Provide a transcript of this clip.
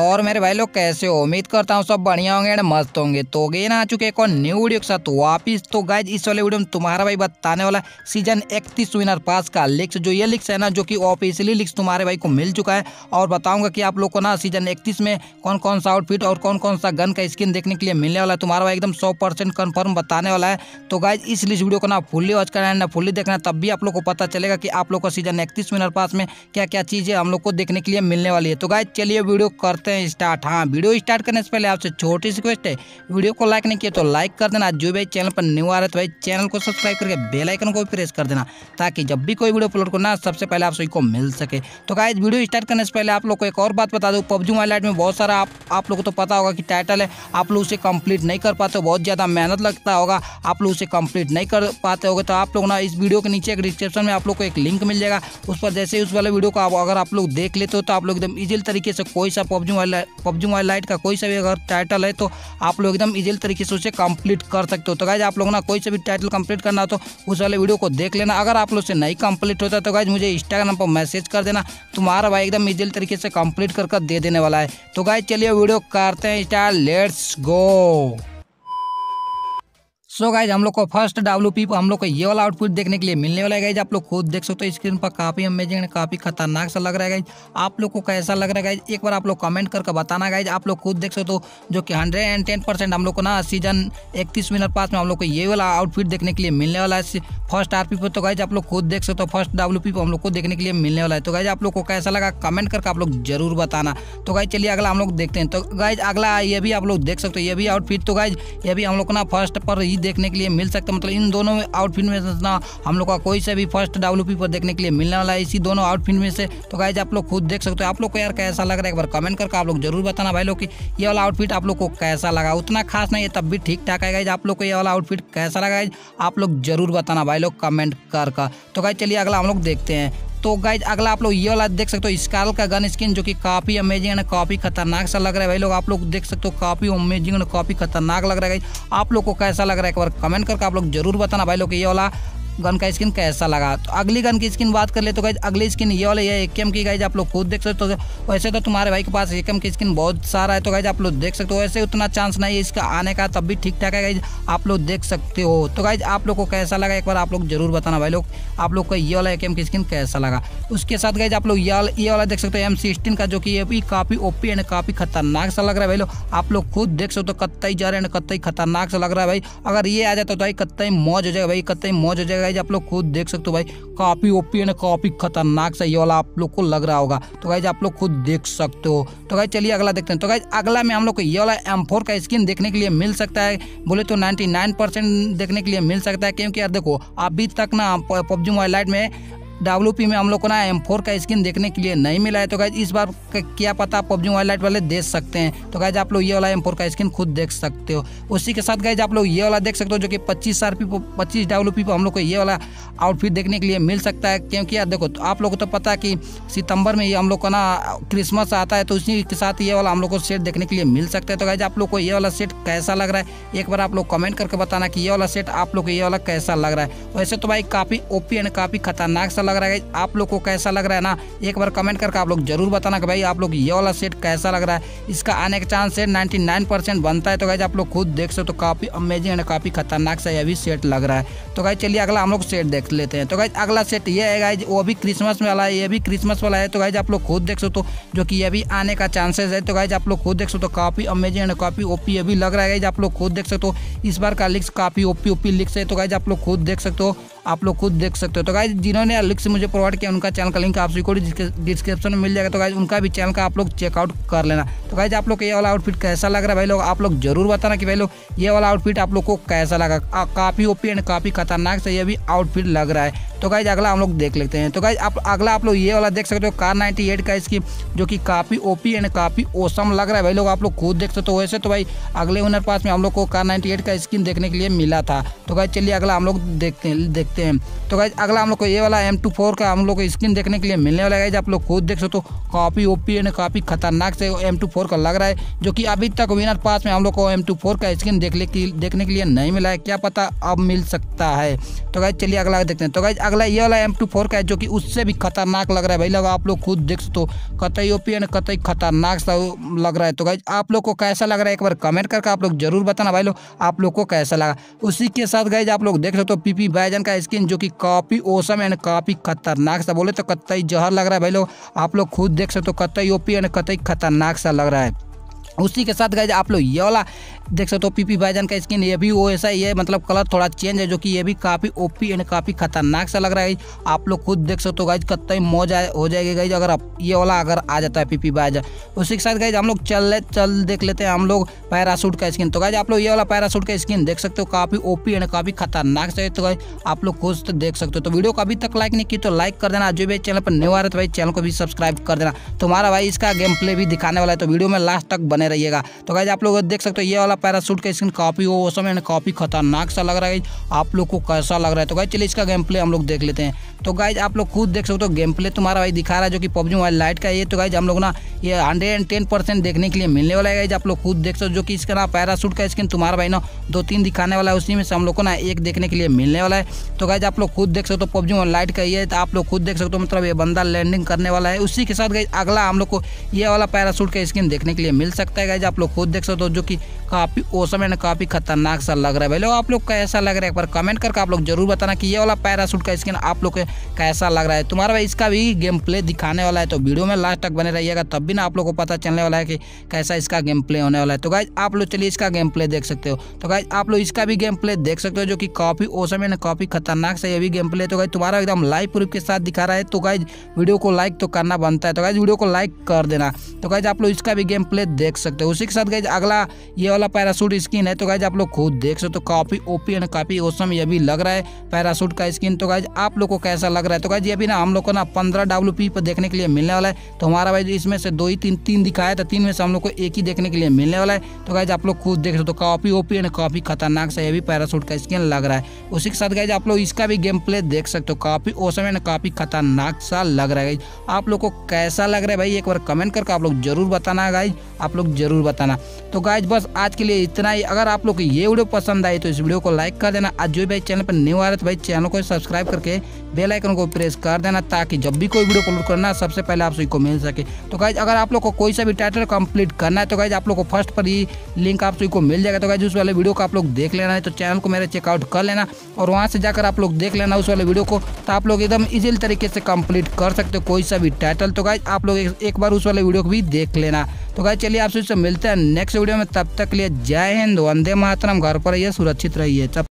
और मेरे भाई लोग कैसे हो? उम्मीद करता हूँ सब बढ़िया होंगे एंड मस्त होंगे। तो गेन आ चुके एक और न्यू वीडियो के साथ वापिस। तो गाइज इस वाले वीडियो में तुम्हारा भाई बताने वाला सीजन 31 विनर पास का लिक्स, जो ये लिक्स है ना, जो कि ऑफिशियली लिक्स तुम्हारे भाई को मिल चुका है। और बताऊंगा कि आप लोग को ना सीजन 31 में कौन कौन सा आउटफिट और कौन कौन सा गन का स्किन देखने के लिए मिलने वाला है। तुम्हारा भाई एकदम 100% कन्फर्म बताने वाला है। तो गाइज इस वीडियो को ना फुल्ली वॉच करना है ना, फुल्ली देखना, तब भी आप लोग को पता चलेगा कि आप लोग को सीजन 31 विनर पास में क्या क्या चीजें हम लोग को देखने के लिए मिलने वाली है। तो गाइज चलिए वीडियो करते हैं स्टार्ट। हाँ, वीडियो स्टार्ट करने से पहले आपसे छोटी सी रिक्वेस्ट है, वीडियो को लाइक नहीं किया तो लाइक कर देना। जो भाई चैनल पर न्यू आ रहा है तो भाई चैनल को सब्सक्राइब करके बेल आइकन को भी प्रेस कर देना, ताकि जब भी कोई वीडियो अपलोड करना सबसे पहले आप सभी को मिल सके। तो गाइस वीडियो स्टार्ट करने से पहले आप लोग को एक और बात बता दूं, पबजी मोबाइल लाइट में बहुत सारा आप लोग को तो पता होगा कि टाइटल है, आप लोग उसे कंप्लीट नहीं कर पाते, बहुत ज़्यादा मेहनत लगता होगा, आप लोग उसे कंप्लीट नहीं कर पाते होगे। तो आप लोग ना इस वीडियो के नीचे एक डिस्क्रिप्शन में आप लोग को एक लिंक मिल जाएगा, उस पर जैसे ही उस वाले वीडियो को अगर आप लोग देख लेते हो तो आप लोग एकदम इजीली तरीके से कोई सा पबजी मोबाइल लाइट का कोई सा भी अगर टाइटल है तो आप लोग एकदम इजीली तरीके से उसे कंप्लीट कर सकते हो। तो गाइज आप लोग ना कोई सा भी टाइटल कंप्लीट करना हो तो उस वाले वीडियो को देख लेना। अगर आप लोग से नहीं कंप्लीट होता तो गाइज मुझे इंस्टाग्राम पर मैसेज कर देना, तुम्हारा भाई एकदम इजीली तरीके से कंप्लीट कर दे देने वाला है। तो गाइज चलिए वीडियो करते हैं start, let's go. So guys हम लोग को फर्स्ट WP पर हम लोग को ये वाला आउटफिट देखने के लिए मिलने वाला है। गाइज आप लोग खुद देख सकते हो स्क्रीन पर, काफी अमेजिंग, काफी खतरनाक सा लग रहा है। गाइज आप लोग को कैसा लग रहा है गाइज एक बार आप लोग कमेंट करके बताना। गाइज आप लोग खुद देख सकते हो जो कि 110% हम लोग को ना सीजन 31 विनर पास में हम लोग को ये वाला आउटफिट देखने के लिए मिलने वाला है फर्स्ट RP पर। तो गाइज आप लोग खुद देख सकते हो फर्स्ट WP पर हम लोग को देखने के लिए मिलने वाला है। तो गाइज आप लोग को कैसा लगा कमेंट करके आप लोग जरूर बताना। तो गाइज चलिए अगला हम लोग देखते हैं। तो गाइज अगला ये भी आप लोग देख सकते हो, ये भी आउटफिट तो गाइज ये भी हम लोग को ना फर्स्ट पर ही देखने के लिए मिल सकता है। मतलब इन दोनों आउटफिट में से ना हम लोग का कोई सा भी फर्स्ट WP पर देखने के लिए मिलने वाला है, इसी दोनों आउटफिट में से। तो गाइज आप लोग खुद देख सकते हो, आप लोग को यार कैसा लग रहा है एक बार कमेंट करके आप लोग जरूर बताना भाई लोग कि ये वाला आउटफिट आप लोग को कैसा लगा। उतना खास नहीं है तब भी ठीक ठाक है। गाइज आप लोग को ये वाला आउटफिट कैसा लगा गाइज आप लोग जरूर बताना भाई लोग कमेंट करके। तो गाइज चलिए अगला हम लोग देखते हैं। तो गाइज अगला आप लोग ये वाला देख सकते हो स्काल का गन स्किन, जो कि काफी अमेजिंग है, काफी खतरनाक सा लग रहा है भाई लोग। आप लोग देख सकते हो काफी अमेजिंग और काफी खतरनाक लग रहा है। गाइज आप लोग को कैसा लग रहा है एक बार कमेंट करके आप लोग जरूर बताना भाई लोग ये वाला गन का स्किन कैसा लगा। तो अगली गन की स्किन बात कर ले तो गाइज अगली स्किन ये वाले ये AKM की। गाइज आप लोग खुद देख सकते हो, वैसे तो तुम्हारे भाई के पास AKM की स्किन बहुत सारा है, तो गाइज आप लोग देख सकते हो वैसे उतना चांस नहीं है इसका आने का, तब भी ठीक ठाक है गाइज आप लोग देख सकते हो। तो गाइज आप लोग को कैसा लगा एक बार आप लोग जरूर बताना भाई लोग, आप लोग को ये वाला AKM की स्किन कैसा लगा। उसके साथ गाइज आप लोग ये वाला देख सकते हो M16 का, जो कि ये भी काफी OP एंड काफी खतरनाक सा लग रहा है भाई लोग। आप लोग खुद देख सकते हो कत्तई जा रहे हैं, कत्तई खतरनाक सा लग रहा है भाई। अगर ये आ जाता तो भाई कत्तई मौज हो जाएगा भाई, कत्तई मौज हो जाएगा। आप लोग खुद देख सकते हो भाई काफी OP एंड काफी खतरनाक सा ये वाला आप लोग को लग रहा होगा। तो गाइज आप लोग खुद देख सकते हो। तो गाइज चलिए अगला देखते हैं। तो गाइज अगला में हम लोग को ये वाला M4 का स्किन देखने के लिए मिल सकता है, बोले तो 99% देखने के लिए मिल सकता है। क्योंकि यार देखो अभी तक ना पबजी मोबाइल लाइट में WP में हम लोग को ना M4 का स्किन देखने के लिए नहीं मिला है। तो गाइज इस बार क्या पता पबजी मोबाइल लाइट वाले दे सकते हैं। तो गाइज आप लोग ये वाला M4 का स्किन खुद देख सकते हो। उसी के साथ गाइज आप लोग ये वाला देख सकते हो, जो कि 25 WP पर हम लोग को ये वाला आउटफिट देखने के लिए मिल सकता है। क्योंकि यार देखो तो आप लोग को तो पता है कि सितंबर में ये हम लोग का ना क्रिसमस आता है, तो उसी के साथ ये वाला हम लोग को सेट देखने के लिए मिल सकता है। तो गाइज आप लोग को ये वाला सेट कैसा लग रहा है एक बार आप लोग कमेंट करके बताना कि ये वाला सेट आप लोग को ये वाला कैसा लग रहा है। वैसे तो भाई काफी OP एंड काफी खतरनाक सा लग रहा है। आप लोग को कैसा लग रहा है ना एक बार कमेंट करके आप लोग जरूर बताना कि भाई आप लोग ये वाला सेट कैसा लग रहा है। इसका आने का चांस है 99% बनता है। तो गाइज आप लोग खुद देख सकते हो काफी अमेजिंग एंड काफी खतरनाक सा ये भी सेट लग रहा है। तो गाइज चलिए अगला हम लोग सेट देख लेते हैं। तो गाइज अगला सेट ये है गाइज, वो भी क्रिसमस में वाला है, ये भी क्रिसमस वाला है। तो गाइज आप लोग खुद देख सकते हो जो कि ये भी आने का चांसेस है। तो गाइज आप लोग खुद देख सकते हो काफी अमेजिंग एंड काफी OP ये भी लग रहा है। गाइज आप लोग खुद देख सकते हो इस बार का लिक्स काफी OP लिक्स है। तो गाइज आप लोग खुद देख सकते हो, आप लोग खुद देख सकते हो। तो गाइज जिन्होंने लिक्स मुझे प्रोवाइड किया उनका चैनल का लिंक आप सभी को डिस्क्रिप्शन में मिल जाएगा। तो गाइज उनका भी चैनल का आप लोग चेकआउट कर लेना। तो गाइज आप लोग को ये वाला आउटफिट कैसा लग रहा है भाई लोग, आप लोग जरूर बताना कि भाई लोग ये वाला आउटफिट आप लोग को कैसा लगा। काफी OP एंड काफी खतरनाक से ये भी आउटफिट लग रहा है। तो गाइज अगला हम लोग देख लेते हैं। तो गाइज अगला आप लोग ये वाला देख सकते हो कार 98 का स्किन, जो कि काफी OP एंड काफी ओसम लग रहा है भाई लोग। आप लोग खुद देख सकते हो। वैसे तो भाई अगले विनर पास में हम लोग को कार 98 का स्किन देखने के लिए मिला था। तो गाइज चलिए अगला हम लोग देखते हैं। तो गाइज अगला हम लोग को ये वाला M24 का हम लोग को स्किन देखने के लिए मिलने वाला है। आप लोग खुद देख सकते हो काफी OP एंड काफी खतरनाक से M24 का लग रहा है, जो कि अभी तक विनर पास में हम लोग को M24 का स्किन देखने के लिए नहीं मिला है। क्या पता अब मिल सकता है। तो गाइज चलिए अगला देखते हैं। तो गाइज अगला ये वाला M24 का है जो कि उससे भी खतरनाक लग रहा है भाई लोग, आप लोग खुद देख सकते हो, कतई ओपी एंड कतई खतरनाक सा लग रहा है। तो गाइज आप लोग को कैसा लग रहा है एक बार कमेंट करके आप लोग जरूर बताना भाई लोग, आप लोग को कैसा लगा। उसी के साथ गाइज आप लोग देख सकते हो पीपी बैजन का स्किन जो कि काफी ओसम एंड काफी खतरनाक सा, बोले तो कतई जहर लग रहा है भाई लोग, आप लोग खुद देख सकते हो, कतई ओपी एंड कतई खतरनाक सा लग रहा है। उसी के साथ गाइज आप लोग ये वाला देख सकते हो पीपी भाईजान का स्किन, ये भी वो ऐसा ही है, मतलब कलर थोड़ा चेंज है, जो कि ये भी काफ़ी ओपी एंड काफ़ी खतरनाक सा लग रहा है। आप लोग खुद देख सकते हो गाइज, कतई मौज हो जाएगी गाइज अगर आप ये वाला अगर आ जाता है पीपी भाईजान। उसी के साथ गाइज हम लोग चल देख लेते हैं हम लोग पैरासूट का स्किन। तो गाइज आप लोग ये वाला पैरासूट का स्किन देख सकते हो, काफ़ी ओपी एंड काफ़ी खतरनाक सा है। तो गाइज आप लोग खुद तो देख सकते हो। तो वीडियो को अभी तक लाइक नहीं की तो लाइक कर देना, जो भी चैनल पर न्यू आ रहा है तो भाई चैनल को भी सब्सक्राइब कर देना। तुम्हारा भाई इसका गेम प्ले भी दिखाने वाला है, तो वीडियो में लास्ट तक बने रहिएगा। तो गाइज आप लोग देख सकते हो ये वाला पैरासूट का स्किन काफी ओसम एंड काफी खतरनाक सा लग रहा है। आप लोग को कैसा लग रहा है तो गाइज चलिए इसका गेम प्ले हम लोग देख लेते हैं। तो गाइज आप लोग खुद देख सकते हो गेम प्ले तुम्हारा भाई दिखा रहा है जो कि PUBG मोबाइल लाइट का है। तो गाइज हम लोग ना ये 110% देखने के लिए मिलने वाला है गाइज, आप लोग खुद देख सकते हो, जो कि इसका ना पैरासूट का स्किन तुम्हारा भाई ना 2-3 दिखाने वाला है, उसी में से हम लोग को ना एक देखने के लिए मिलने वाला है। तो गाइज आप लोग खुद देख सकते हो PUBG मोबाइल लाइट का ही है, तो आप लोग खुद देख सकते हो, मतलब ये बंदा लैंडिंग करने वाला है। उसी के साथ गाइज अगला हम लोग को ये वाला पैरासूट का स्किन देखने के लिए मिल सकता है गाइज, आप लोग खुद देख सकते हो, जो कि काफी ओसम एंड काफी खतरनाक सा लग रहा है। भाई लोग आप लोग कैसा लग रहा है एक बार कमेंट करके आप लोग जरूर बताना कि ये वाला पैरासूट का स्किन आप लोग को कैसा लग रहा है। तुम्हारा भाई इसका भी गेम प्ले दिखाने वाला है, तो वीडियो में लास्ट तक बने रहिएगा, तब भी ना आप लोग को पता चलने वाला है कि कैसा इसका गेम प्ले होने वाला है। तो गाइज आप लोग चलिए इसका गेम प्ले देख सकते हो। तो गाइज आप लोग इसका भी गेम प्ले देख सकते हो, जो कि काफी ओसम एंड काफी खतरनाक सा ये भी गेम प्ले। तो गाइज तुम्हारा एकदम लाइव प्रूफ के साथ दिखा रहा है, तो गाइज वीडियो को लाइक तो करना बनता है, तो गाइज वीडियो को लाइक कर देना। तो गाइज आप लोग इसका भी गेम प्ले देख सकते हो। उसी के साथ गाइज अगला ये वाला पैरासूट स्किन है, तो गाइज आप लोग खुद देख सकते हो, काफी ओपी एंड काफी ओसम ये भी लग रहा है पैरासूट का स्किन। तो गाइज आप लोग को कैसा लग रहा है। तो गाइज ये भी ना हम लोग को ना 15 WP पर देखने के लिए मिलने वाला है। तो हमारा भाई इसमें से 2 ही 3 दिखाया था, 3 में से हम लोग को एक ही देखने के लिए मिलने वाला है। तो गाइज आप लोग खुद देख सकते हो, काफी ओपी एंड काफी खतरनाक सा ये भी पैरासूट का स्किन लग रहा है। उसी के साथ गाइज आप लोग इसका भी गेम प्ले देख सकते हो, काफी ओसम एंड काफी खतरनाक सा लग रहा है। गाइज आप लोग को कैसा लग रहा है भाई एक बार कमेंट करके आप लोग जरूर बताना गाइज, आप लोग जरूर बताना। तो गाइज बस आज के लिए इतना ही। अगर आप लोग को ये वीडियो पसंद आई तो इस वीडियो को लाइक कर देना। आज जो भाई चैनल पर न्यू आ रहा है तो भाई चैनल को सब्सक्राइब करके बेल आइकन को प्रेस कर देना, ताकि जब भी कोई वीडियो अपलोड करना सबसे पहले आप सभी को मिल सके। तो गाइज अगर आप लोग को कोई सा भी टाइटल कंप्लीट करना है तो गाइज आप लोग को फर्स्ट पर ही लिंक आप सभी को मिल जाएगा। तो गाइज उस वाले वीडियो को आप लोग देख लेना है, तो चैनल को मेरे चेकआउट कर लेना और वहाँ से जाकर आप लोग देख लेना उस वाले वीडियो को, तो आप लोग एकदम इजीली तरीके से कंप्लीट कर सकते हो कोई सा भी टाइटल। तो गाइज आप लोग एक बार उस वाले वीडियो को भी देख लेना। तो गाइज चलिए आपसे मिलते हैं नेक्स्ट वीडियो में, तब तक के लिए जय हिंद, वंदे मातरम, घर पर रहिए, सुरक्षित रहिए।